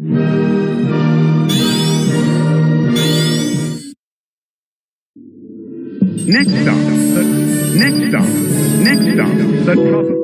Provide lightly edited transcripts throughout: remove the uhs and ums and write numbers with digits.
Next stop, the top.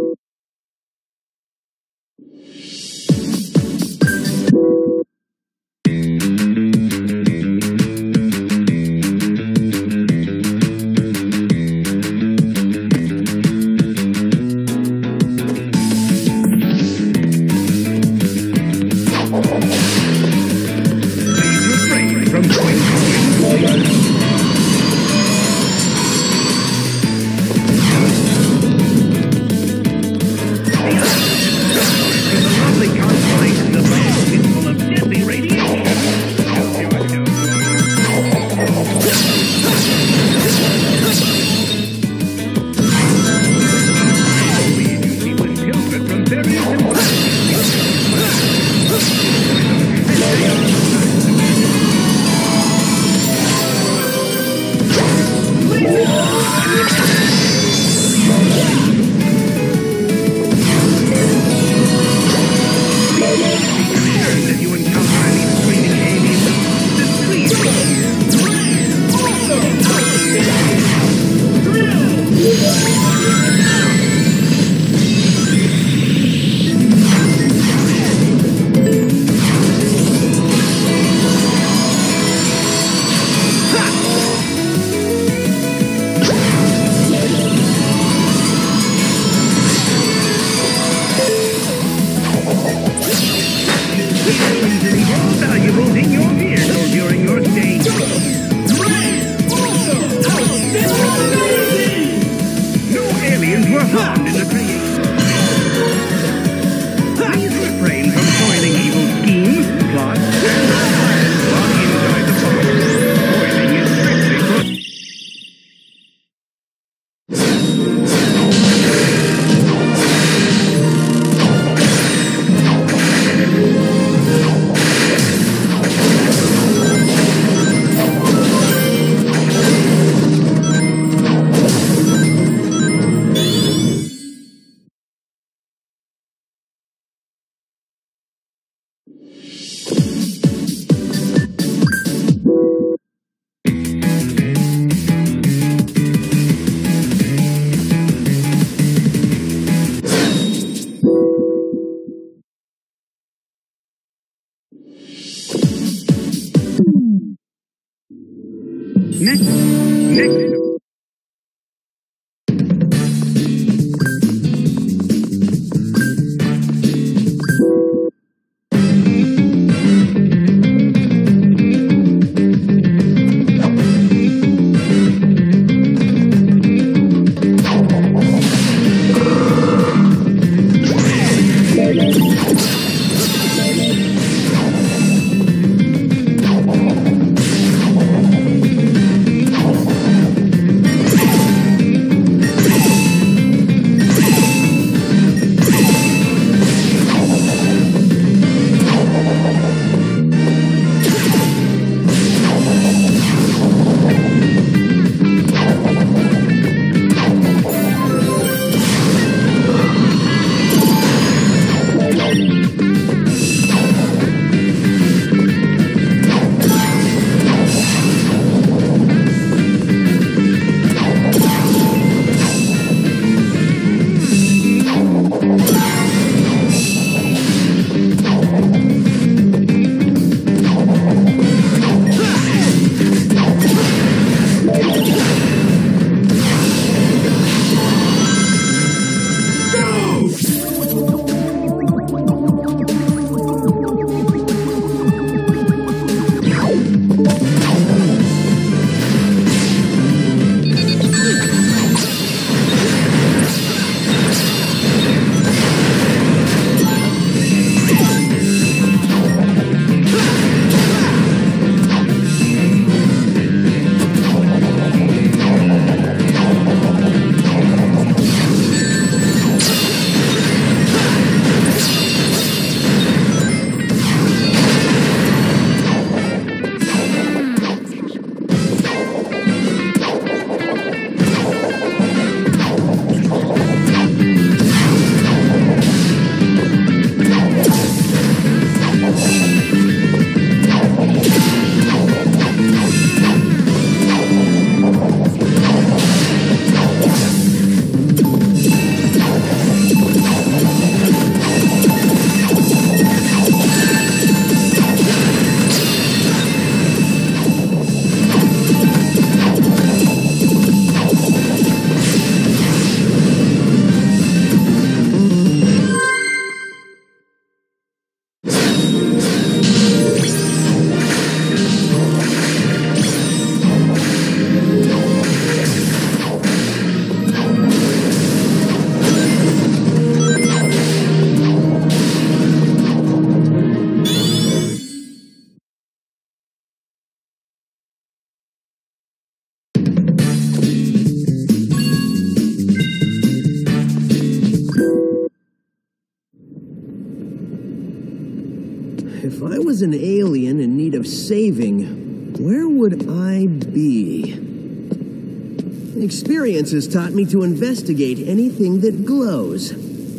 I was an alien in need of saving, where would I be? Experience has taught me to investigate anything that glows.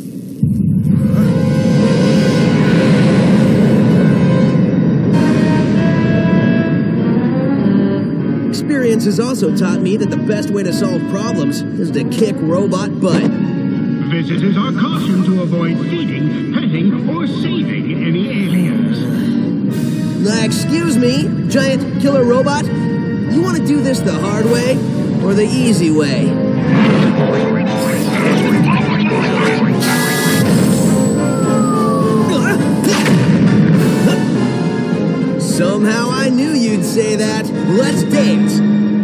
Experience has also taught me that the best way to solve problems is to kick robot butt. Visitors are cautioned to avoid feeding, petting, or saving any aliens. Excuse me, giant killer robot? You want to do this the hard way or the easy way? Somehow I knew you'd say that. Let's dance.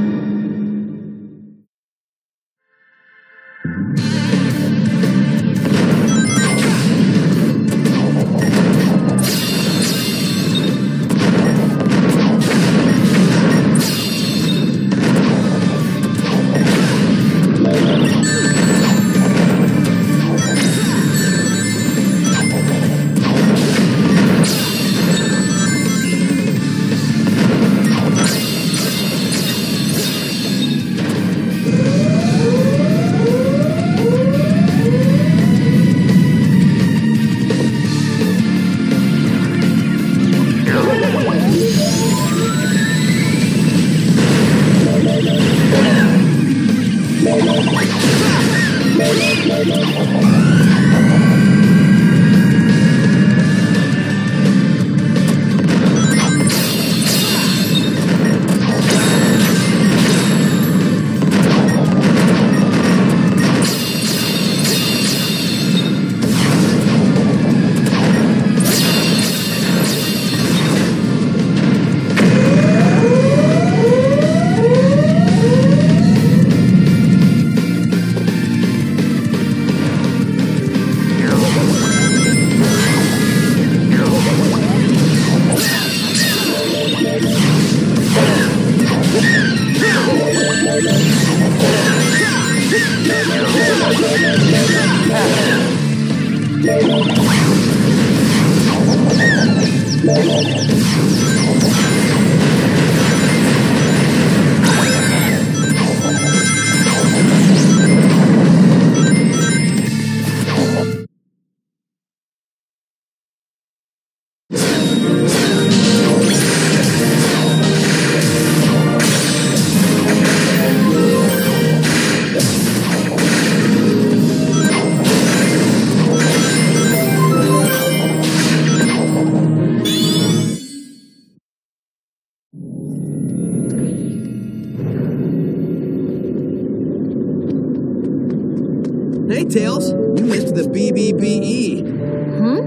Hey, Tails, you missed the BBBE. Huh?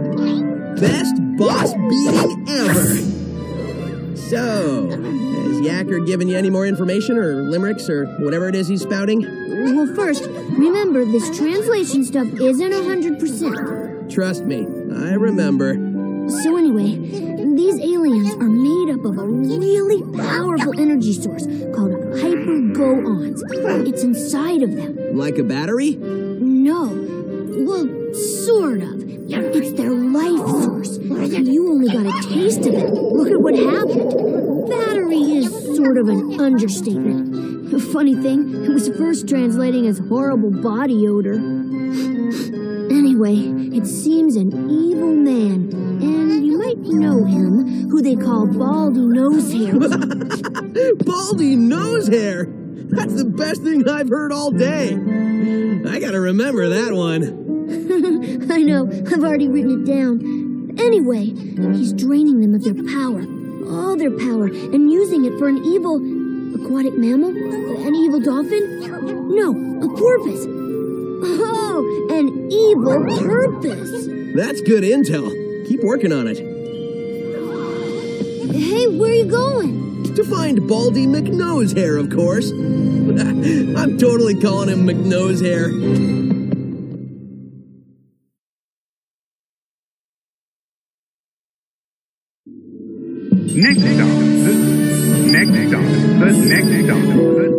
Best boss beating ever. So, has Yacker given you any more information or limericks or whatever it is he's spouting? Well, first, remember, this translation stuff isn't 100%. Trust me, I remember. So anyway, these aliens are made up of a really powerful energy source called hyper-go-ons. It's inside of them. Like a battery? No. Well, sort of. It's their life source. You only got a taste of it. Look at what happened. Battery is sort of an understatement. The funny thing, it was first translating as horrible body odor. Anyway, it seems an evil man, and you might know him, who they call Baldy Nosehair. Baldy Nosehair? That's the best thing I've heard all day. I gotta remember that one. I know, I've already written it down. Anyway, he's draining them of their power, all their power, and using it for an evil aquatic mammal? An evil dolphin? No, a porpoise. Oh, an evil purpose. That's good intel. Keep working on it. Hey, where are you going? To find Baldy McNosehair, of course. I'm totally calling him McNosehair. Next stop.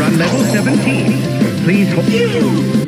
on level 17. Please hold.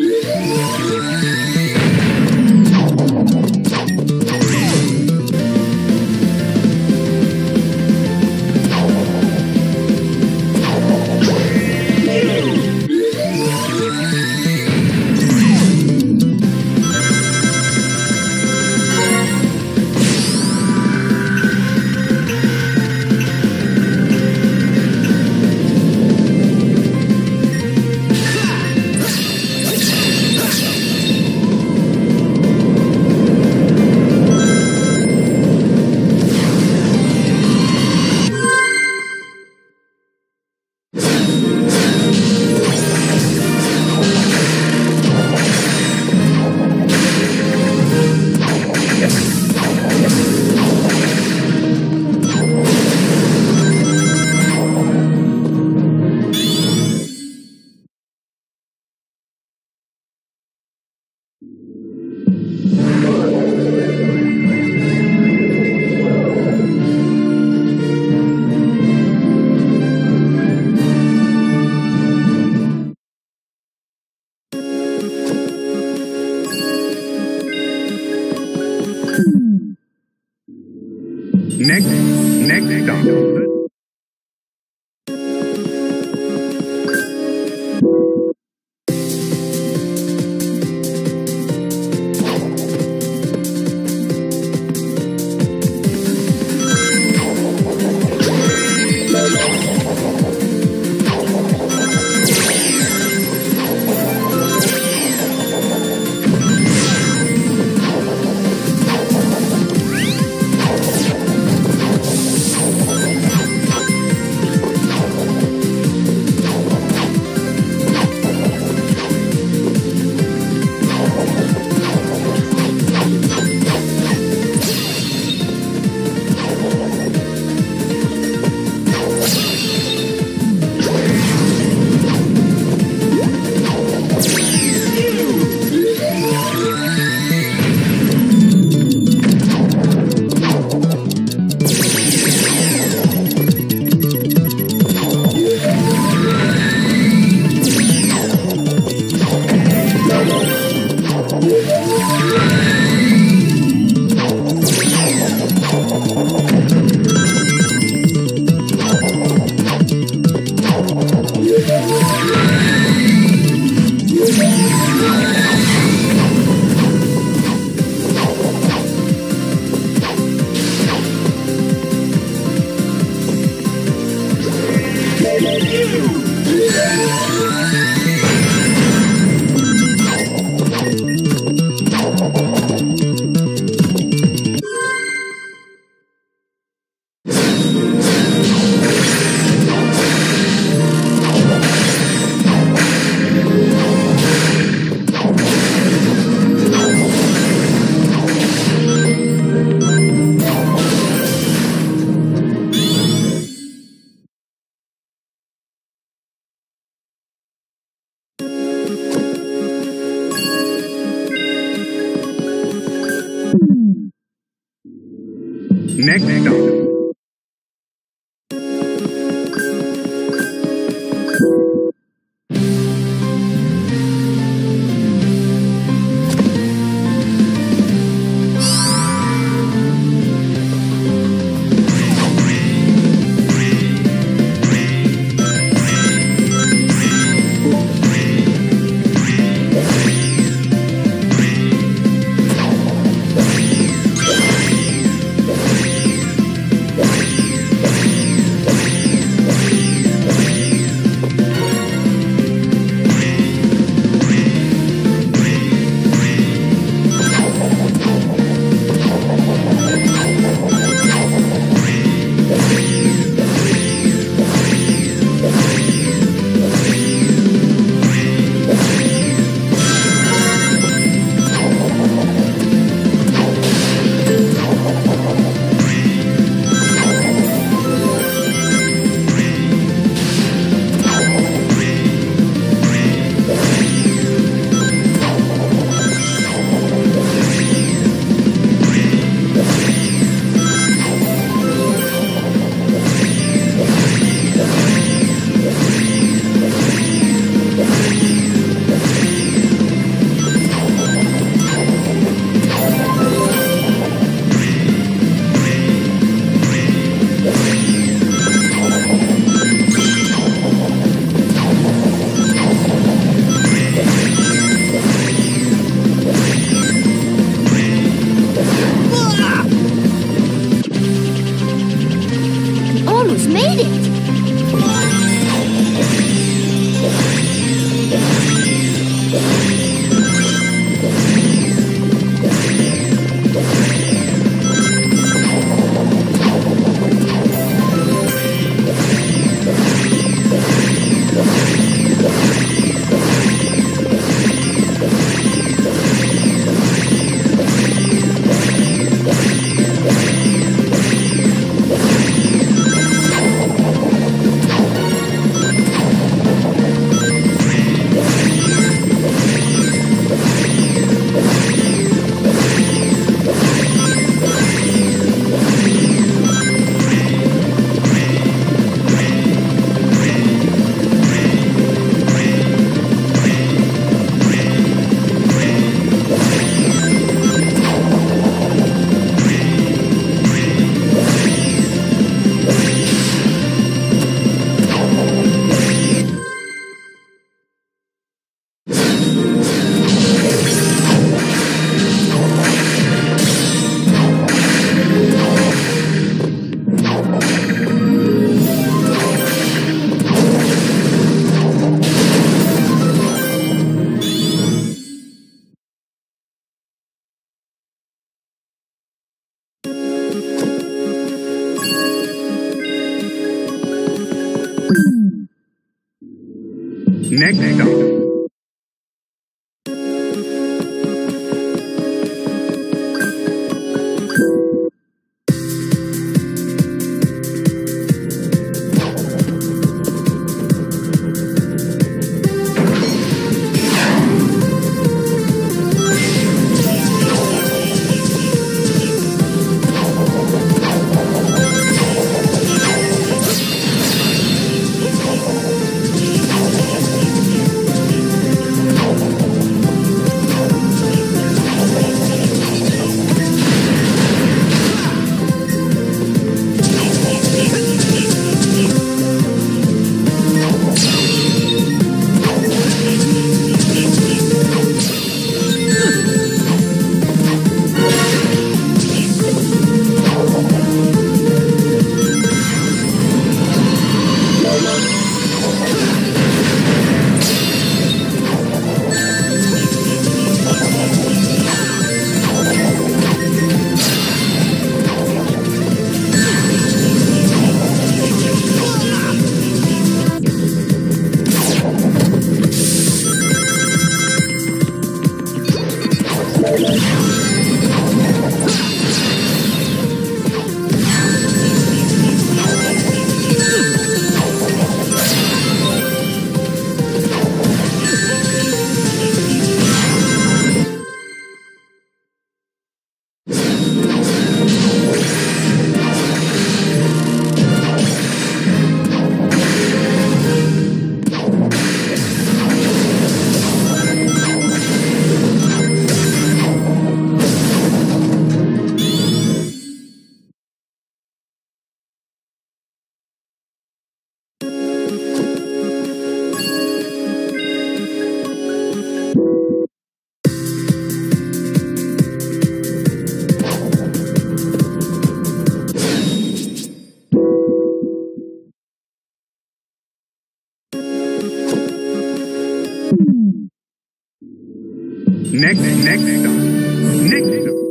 Next stop. Next stop. almost made it! Next stop. Next stop. Next stop.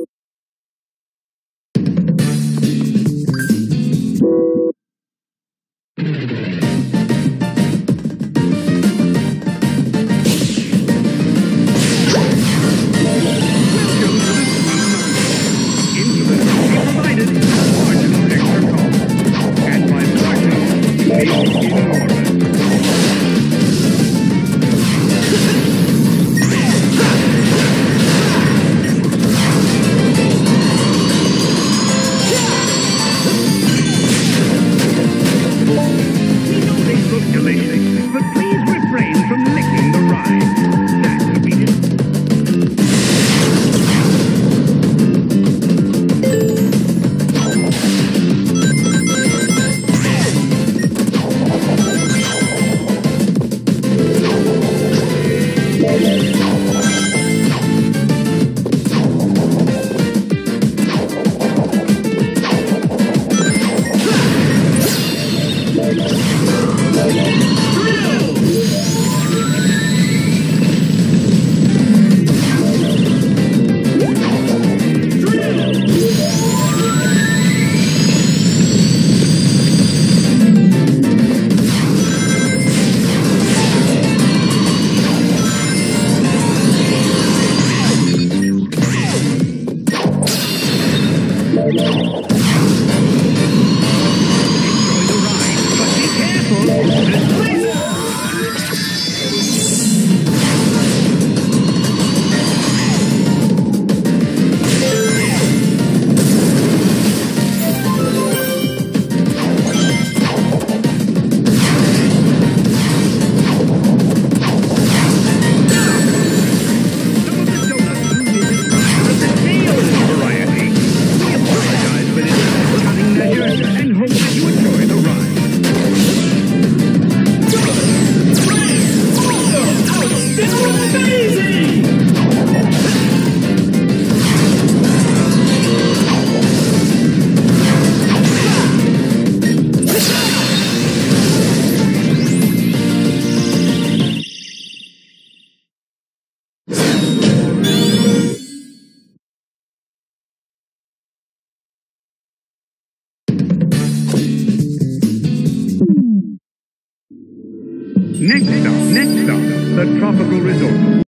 Next stop, the tropical resort.